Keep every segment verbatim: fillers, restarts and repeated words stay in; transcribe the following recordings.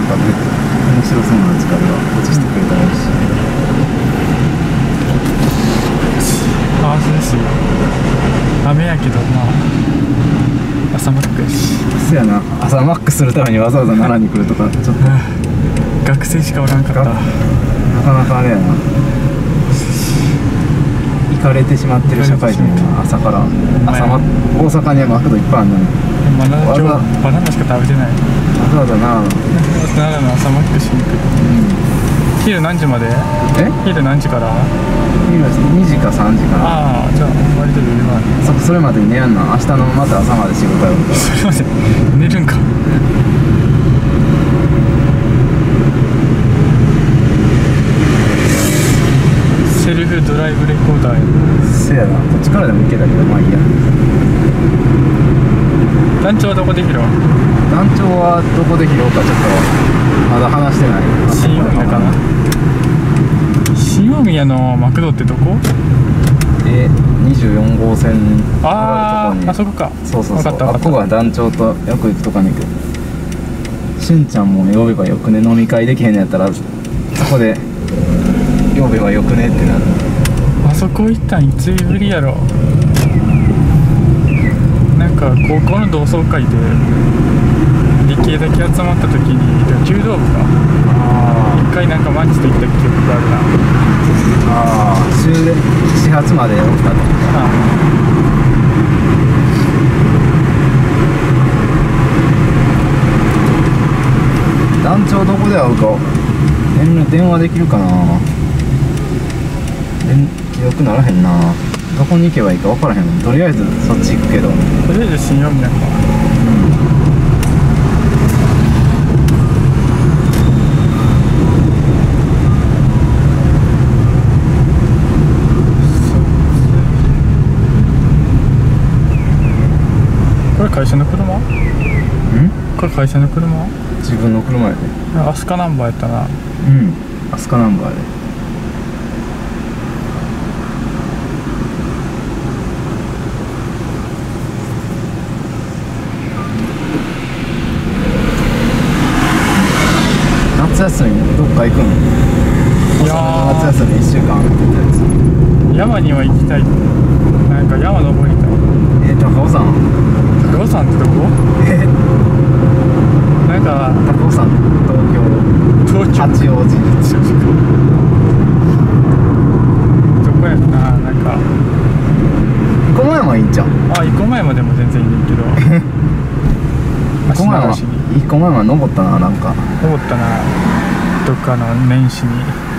かね面白そうな力が落ちしてくれたらいいし、 ああ涼しい。雨やけどまあ朝マックやし。 そやな、朝マックするためにわざわざ奈良に来るとかちょっと学生しかおらんかった。 なかなかあれやな、行かれてしまってる社会人やな。朝から朝マ大阪にはマクドいっぱいあるのにバナナ今日バナナしか食べてない。 わざわざな奈良の朝マックしに行く。昼何時まで？ え昼何時から？ にじかさんじかな。 ああ、じゃあ割と余裕はある。 そそれまでに寝やんな。明日のまた朝まで仕事やるから。 それまで寝るんか。セルフドライブレコーダーや。 せやな、こっちからでも行けたけどまあいいや。 団長はどこできる？ 団長はどこで切ろうかちょっとまだ話してない。 新大宮かな。新大宮のマクドってどこ？ え、にじゅうよんごうせんああるとこに。 あ、あそこか。 そうそうそう。 分かった分かった。 あっこが団長とよく行くとかねんけど、しゅんちゃんも呼べばよくね、飲み会できへんのやったらそこで呼べばよくねってなる。 あそこ行ったんいつぶりやろ。なんか高校の同窓会で理系だけ集まった時に弓道部が一回なんかマンチと行った記憶があるな。 ああ、終電始発までおったと。団長どこで会うか電電話できるかな。電記憶ならへんな。どこに行けばいいか分からへん。とりあえずそっち行くけど、 とりあえず新大宮か。これ会社の車？ん？これ会社の車？ 自分の車やで。 アスカナンバーやったな。 うん、アスカナンバーで。夏休みどっか行くの？ いやー、 夏休みいっしゅうかんって言ったやつ。 山には行きたい。なんか山登りたい。 えー、高尾山。 高尾山ってどこ？ えなんか高尾山、東京東京八王子。 どこやろな。なんかこの山いいんちゃう？ あ、生駒山でも全然いいねんけど生駒山、生駒山登ったな。なんか登ったな、どっかの年始に。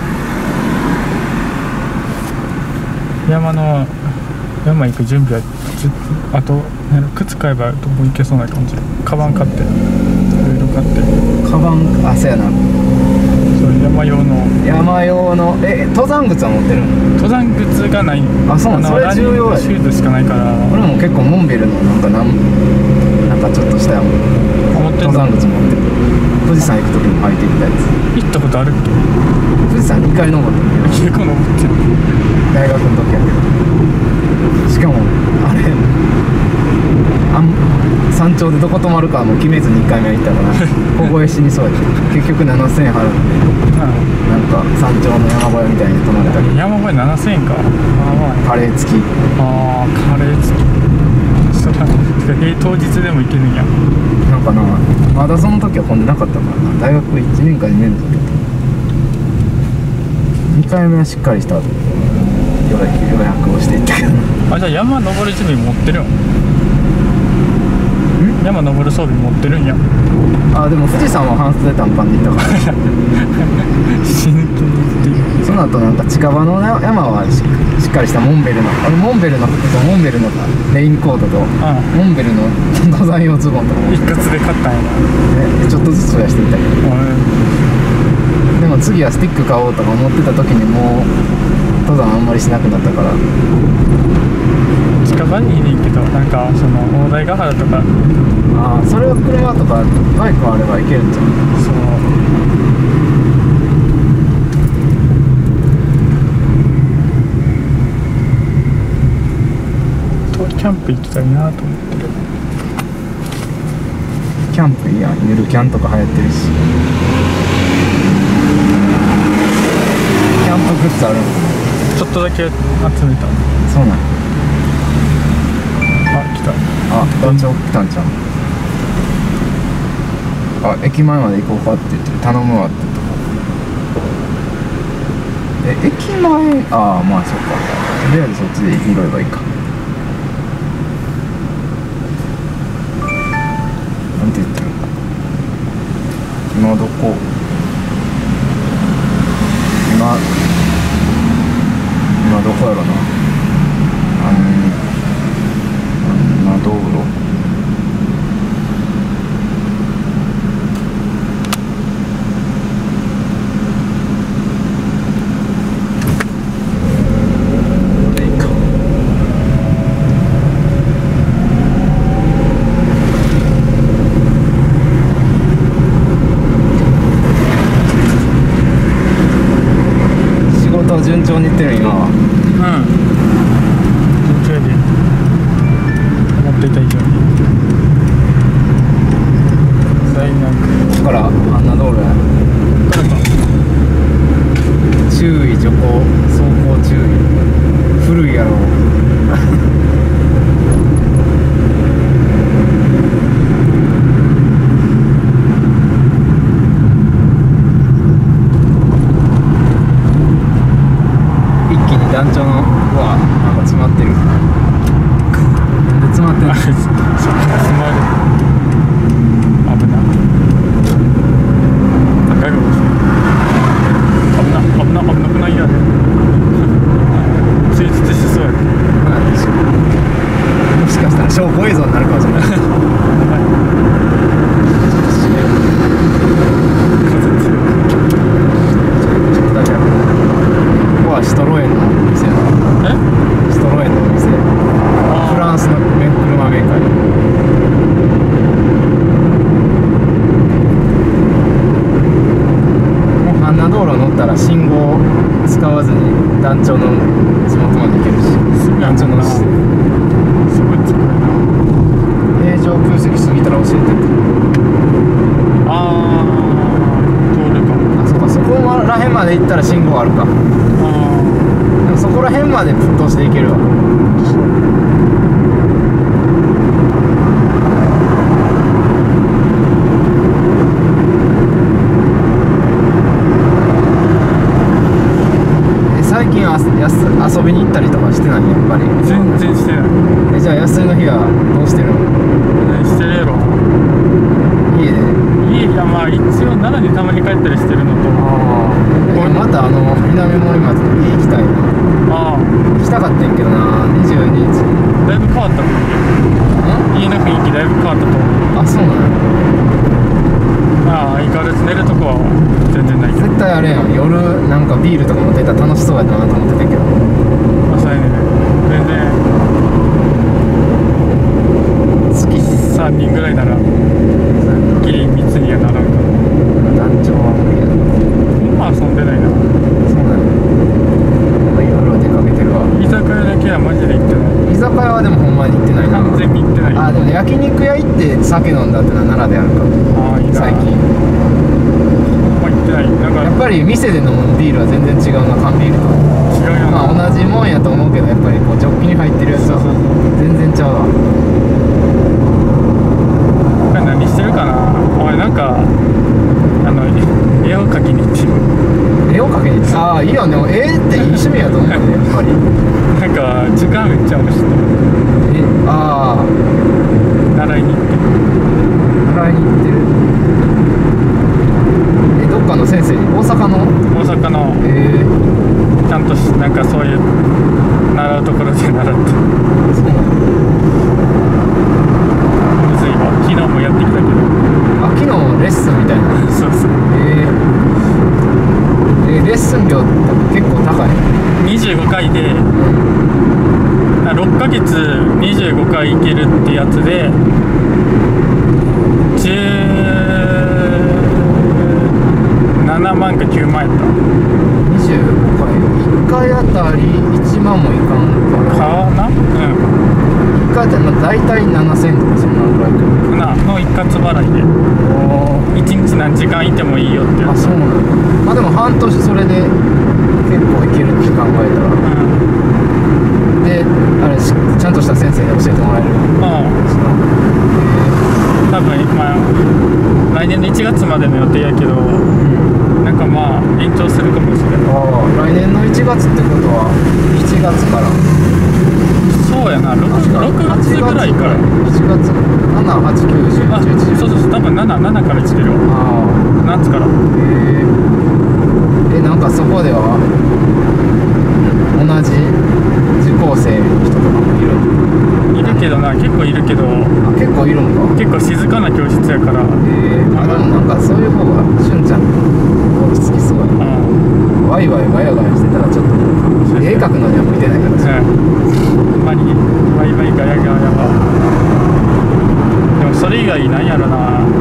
山の山行く準備はずあと靴買えばどこ行けそうな感じ。カバン買って、いろいろ買って。 カバン、あ、そうやな、 そう山用の山用のえ登山靴は持ってるの？ 登山靴がない。 あ、そうなん、それ重要や。 シューズしかないから。 俺も結構モンベルのなんかなんなんかちょっとした持ってんの？ 登山靴持ってる。富士山行く時に履いてきたやつ。 行ったことあるっけ？ 富士山にかい登ってる。 結構登ってる。 大学の時やけど。しかもあれあん山頂でどこ泊まるかも決めずにいっかいめ行ったから凍え死にそうやった。結局ななせんえん払って、なんか山頂の山小屋みたいに泊まれたけど、 山小屋ななせんえんか。ああ、 カレー付き。 ああ、カレー付き。そら平当日でも行けるんや。 なんかな、まだその時は混んでなかったからな。大学いちねんかにねんの時にかいめはしっかりした予約をしていったけどな。 あ、じゃあ山登る準備持ってるん？山登る装備持ってるんや。 あ、でも富士山は半袖短パンで行ったから死ぬ気に。 その後なんか近場の山は し, しっかりしたモンベルの、あれモンベルの服とモンベルのレインコートと、 ああ、 モンベルの登山用ズボンとか一括で買ったんやな。 でちょっとずつ増やしていったけど、でも次はスティック買おうとか思ってた時にもう登山あんまりしなくなったから。 近場にいいねんけど、なんかその大台ヶ原とか。 ああ、それは車とかバイクあれば行けるんじゃん。 そうとキャンプ行きたいなと思ってる。 キャンプいいやん、ゆるキャンとか流行ってるし。 ャンプグッズあるの？ ちょっとだけ集めた。 そうなん。 あ、来た。 あ、団長来たんちゃう？あ、駅前まで行こうかって言って頼むわって言った。え、駅前、ああ、まあそっか。とりあえずそっちで拾えばいいか。なんて言ってる？今どこ？今今どこやろな。あんあんな道路。順調にいってる今は。 うん順調やで、思っていた以上に。最悪。 ここからあんな道路や。 誰か注意徐行、走行注意。古いやろ。団長のうわなんか詰まってる。なんで詰まってんの？ 詰まる。危な。高いかもしれない。危な危な危なくないやね。追突しそうやね。 もしかしたら証拠映像になるかもしれない。風強い。ちょっとだけ。ここはシトロエンの店だ。 え？ シトロエンのお店。フランスの車メーカー。もうあんな道路乗ったら信号使わずに団長の地元まで行けるし、団長のすごい近いな。 平常空席過ぎたら教えて。 あー通るかも。 あ、そうか、そこら辺まで行ったら信号あるか。 あでもそこら辺までぶっ通していけるわ。え最近あやす遊びに行ったりとかしてない？やっぱり全然してない。 えじゃあ休みの日はどうしてるの？ してるやろ。 家で。 家いやまあ一応奈良にたまに帰ったりしてるのと。 ああ、またあの南森松の家行きたいな。 ああ行きたかったんやけどな。にじゅうににちだいぶ変わったもん。家の雰囲気だいぶ変わったと思う。 あ、そうなの？ ああ相変わらず寝るとこは全然ないけど。 絶対あれやん、夜なんかビールとか持ってたら楽しそうやなと思ってたけど。 まあそうやね。全然好きさんにんぐらいならギリ密にはならんから。 団長は無理やな。 今遊んでないな。 そうなの。まあいろいろ出かけてるわ。 居酒屋だけはマジで行ってない。 居酒屋はでもほんまに行ってないな。 完全に行ってない。 あ、でも焼肉屋行って酒飲んだってのは奈良であるか。 ああいいな。 最近まあ行ってない。なんかやっぱり店で飲むビールは全然違うな、缶ビールと。 違うよな。 まあ同じもんやと思うけど、やっぱりこうジョッキに入ってるやつは全然ちゃうわ。 何してるかな。おいなんかあの絵を描きに行ってる。 絵を描きに。ああいいよね。絵っていい趣味やと思うね、やっぱり。 なんか時間めっちゃあるし。 え、ああ習いに行ってる。 習いに行ってる。え、どっかの先生に？大阪の？ 大阪のえー、 ちゃんとしなんかそういう習うところで習って。 そうなの？ むずいわ。昨日もやってきたけど。 あ、昨日レッスンみたいな。 そうそう。 えー、えーレッスン料って結構高い？ にじゅうごかいでろっかげつにじゅうごかい行けるってやつでじゅうななまんかきゅうまんやった。 にじゅうごかいいっかいあたりいちまんもいかんかかな。うんいっかいあたり大体ななせんとかそんなぐらいかなの一括払いでおいちにち何時間いてもいいよってやあ、 つ。 そうなの。まあでも半年それで結構いけるって考えたら、 うんであれしちゃんとした先生に教えてもらえるまあ多分まあ来年のいちがつまでの予定やけど、なんかまあ延長するかもしれない。 ああ来年のいちがつってことはしちがつからそうやな、 ろく, ろくがつぐらいから。 いちがつなな、はち、きゅう、じゅう、 あ、 じゅういち、じゅうにそうそうそう、多分なな、ななから来てるよ。 ああ夏から。 へええなんかそこでは同じ受講生の人とかもいるいるけどな、結構いるけど、 あ結構いるんか結構静かな教室やから。 へえあでもなんかそういう方がしゅんちゃん落ち着きそうやなうんワイワイガヤガヤしてたらちょっと絵描くのには向いてないからさ、 ほんまにワイワイガヤガヤは。でもそれ以外なんやろな、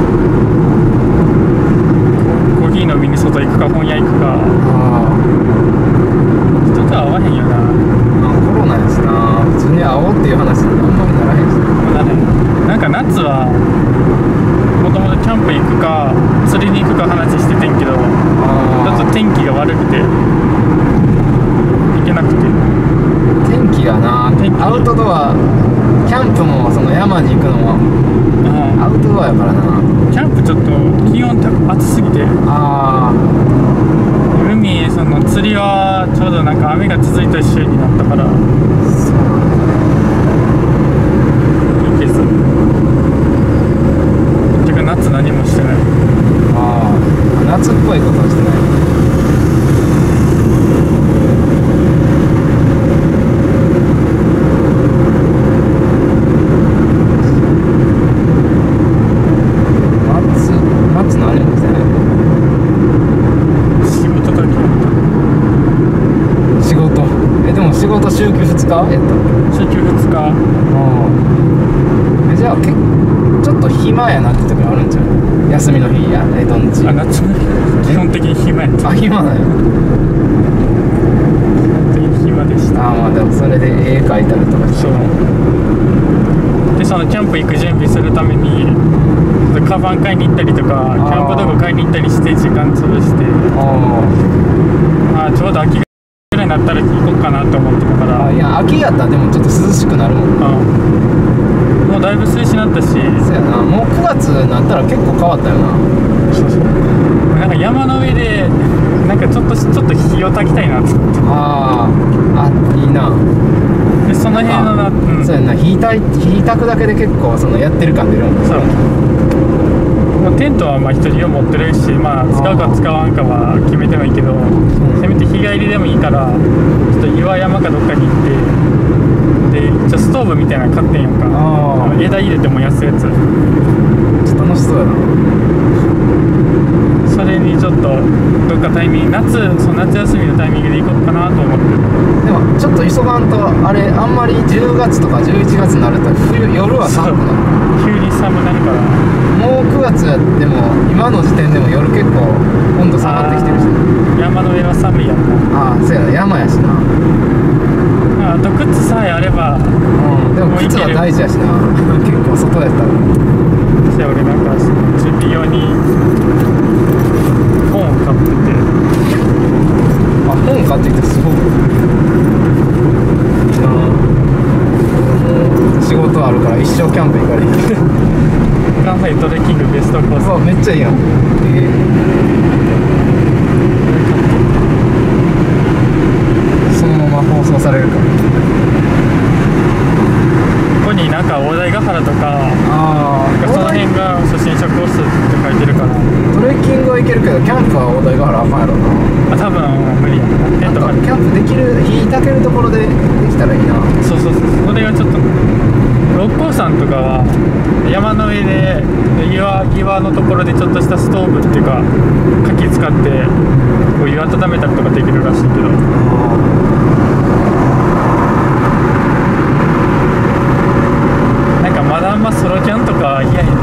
コーヒー飲みに外行くか本屋行くか、 あ人とは会わへんよな。 あコロナやしな普通に会おうっていう話にあんまりならへんしだね、なんか夏はもともとキャンプ行くか釣りに行くか話しててんけど、ちょあっと天気が悪くて行けなくて。 天気がな天気アウトドアキャンプもその山に行くのもうんアウトドアやからなキャンプちょっと気温高暑すぎて、 あ海その釣りはちょうどなんか雨が続いた週になったからあそういけず、結局夏何もしてない。 ああ夏っぽいことはしてない夏夏何もしてない仕事だけ仕事えでも仕事週休ふつかやった週休ふつか。 ああえじゃあけちょっと暇やなって時あるんちゃう休みの日やえ土日あ、夏の日基本的に暇やった。 あ暇なんや基本的に暇でした。 ああまあでもそれで絵描いたりとかしてそうで、そのキャンプ行く準備するためにカバン買いに行ったりとかキャンプ道具買いに行ったりして時間潰して、 あまあちょうど秋ぐらいになったら行こうかなと思ってたから、 あいや秋やったらでもちょっと涼しくなるもんうん、もうだいぶ涼しになったし、 そうやなもうくがつになったら結構変わったよなそうそう、なんか山の上でなんかちょっとちょっと火を焚きたいなと思って、 あああいいなでその辺のな、うん、 そうやな火たい火たくだけで結構そのやってる感出るもんそう、もうテントはまあ一人用持ってるし、まあ使うか使わんかは決めてもいいけど、せめて日帰りでもいいからちょっと岩山かどっかに行ってで一応ストーブみたいなの買ってんやんか、 あー枝入れて燃やすやつ、 ちょっと楽しそうやなそれにちょっとどっかタイミング夏その夏休みのタイミングで行こうかなと思ってる。 でもちょっと急がんとあれあんまりじゅうがつとかじゅういちがつになると冬夜は寒くなる急に寒なるからもうくがつやっても今の時点でも夜結構温度下がってきてるし山の上は寒いやんか。 ああそうやな山やしなあと靴さえあれば、 うんでももういける靴は大事やしな結構外やったらじゃあ俺なんか準備用に本を買ってて、 あ本買ってきてすごいいいなもう仕事あるから一生キャンプ行かれへん関西トレッキングベストコースうわめっちゃいいやんえー、そのまま放送されるかここになんか大台ヶ原とかああその辺が初心者コースって書いてるから、 トレッキングは行けるけどキャンプは大台ヶ原あかんやろなあ多分無理やな、テント張る。 キャンプできる火たけるところでできたらいいなそうそうそう、それがちょっと六甲山とかは山の上で岩岩のところでちょっとしたストーブっていうか火器使ってこう湯温めたりとかできるらしいけど、なんかまだあんまソロキャンとか嫌やねん。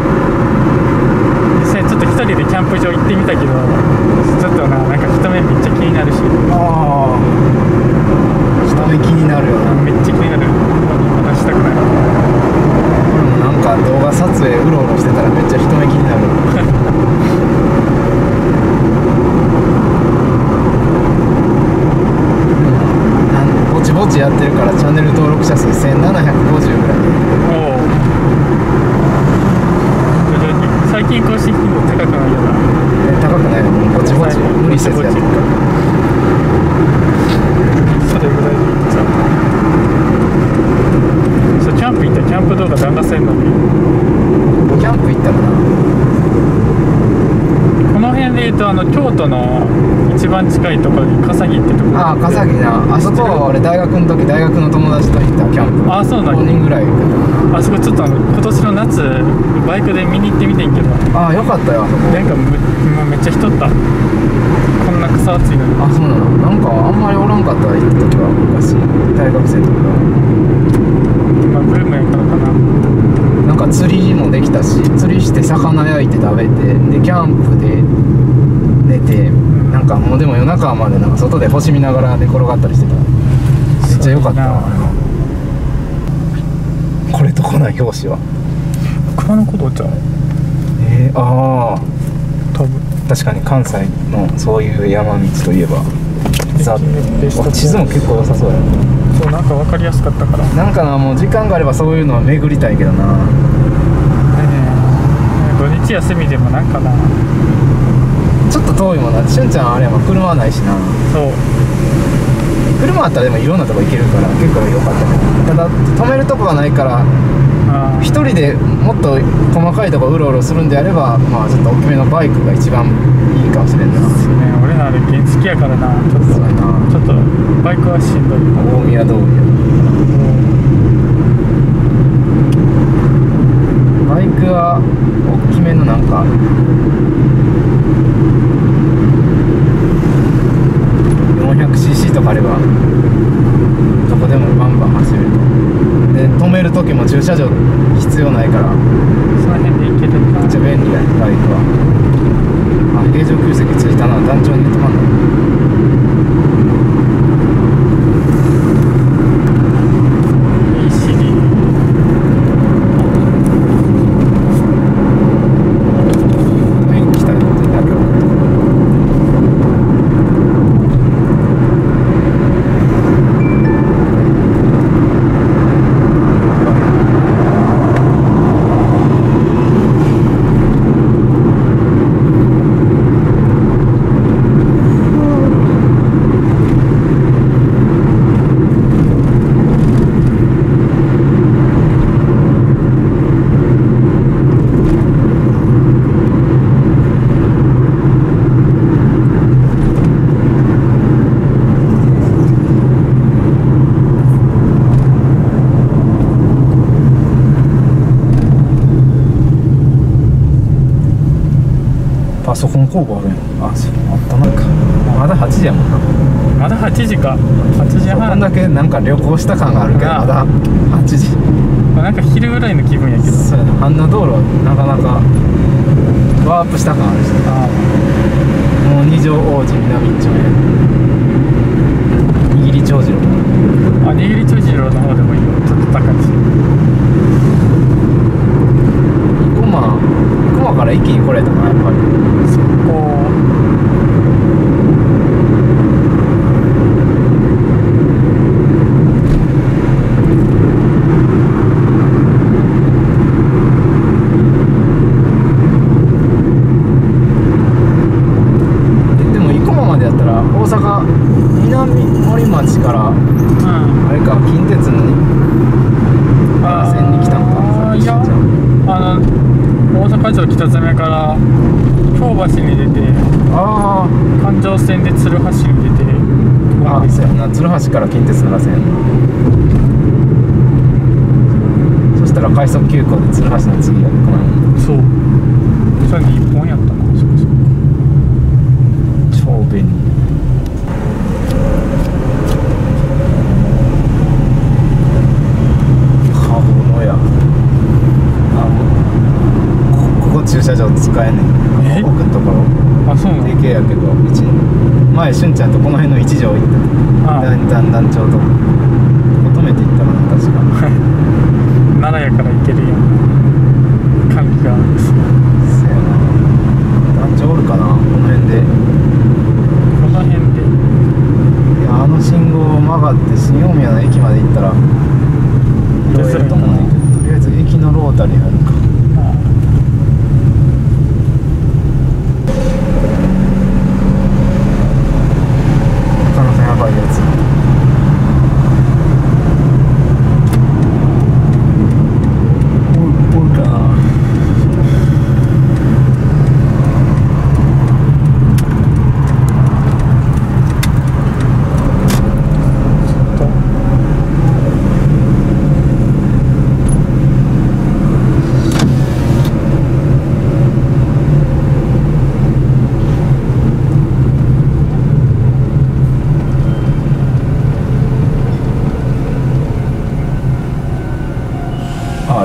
実際ちょっと一人でキャンプ場行ってみたけどちょっとな、なんか人目めっちゃ気になるし、 ああ人目気になるよなめっちゃ気になる。まだしたくない。 俺もなんか動画撮影うろうろしてたらめっちゃ人目気になる施設やってるから。 それぐらいでいいんちゃう。そうキャンプ行ったらキャンプ動画流せんのに、 キャンプ行ったかな。 この辺でいうとあの京都の一番近いところに笠木ってところ。 ああ笠木な、あそこは俺大学の時大学の友達と行ったキャンプ。 ああそうなんや。 ごにんぐらい。 あそこちょっとあの今年の夏バイクで見に行ってみてんけど、 ああよかったよあそこ。 なんかむもうめっちゃ人おった。こんな草暑いのに。 あそうなの。なんかあんまりおらんかった行った時は昔大学生の時は。 まあブームやからかな。 なんか釣りもできたし、釣りして魚焼いて食べて、でキャンプで寝て、なんかもうでも夜中までなんか外で星見ながら寝転がったりしてた。めっちゃ良かったな。これどこなん表紙は。 熊野古道ちゃう。 えー、ああ多分確かに関西のそういう山道といえばザベスト地図も結構良さそうやな。 そうなんか分かりやすかったから。 なんかな、もう時間があればそういうのは巡りたいけどな。 土日休みでもなんかな、 ちょっと遠いもんな。しゅんちゃんあれやもん車はないしな。 そう車あったらでもいろんなとこ行けるから結構良かったね。ただ止めるとこがないからあ一人でもっと細かいとこうろうろするんであれば、まあちょっと大きめのバイクが一番いいかもしれんな。 そうね、俺らあれ原付やからな、ちょっとそうやな。 ちょっとバイクはしんどい。 大宮通りバイクは大きめのなんか よんひゃくシーシー とかあればどこでもバンバン走れるで、止める時も駐車場必要ないからその辺で行けるか。 めっちゃ便利だよバイクは。あ、平常給席ついたな。団長に止まんの。 いいシリ上に来たよってだけどパソコン工房あるやん。あ、そうあったなんかまだはちじやもんな。 まだはちじか。はちじこはん。 んだけなんか旅行した感があるけどああまだはちじ。 なんか昼ぐらいの気分やけど。 そうやな。あんな道路なかなかワープした感あるし、 あもう二条王子南一丁目握り長次郎あ、握り長次郎の方でもいいよ。ちょっと高いし。 生駒生駒から一気に来れたなやっぱり。 そこでも生駒までやったら大阪南森町からうんあれか近鉄のあ線に来たのか。 あいやあの大阪城北詰から京橋に出てあ環状線で鶴橋に出てーあーそうやな。鶴橋から近鉄奈良線。そしたら快速急行で鶴橋の次が生駒にそうそれで一本やったな。そこそこ超便利。カボのやあもうこここ駐車場使えんねん。 え奥のところあ、そうなの。 定型やけど一前しゅんちゃんとこの辺の一条行ったあだんだんだんちょうど求めていったかな確か。 奈良やから行けるやん。管理があるんですよ。 せやな。団長おるかなこの辺で。 この辺でいやあの信号を曲がって新大宮の駅まで行ったらいろいろと思うねんけど、とりあえず駅のロータリーあるか。 あ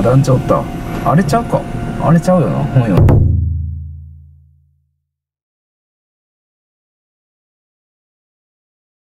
団長おった。あれちゃうか、あれちゃうよな、本読んで。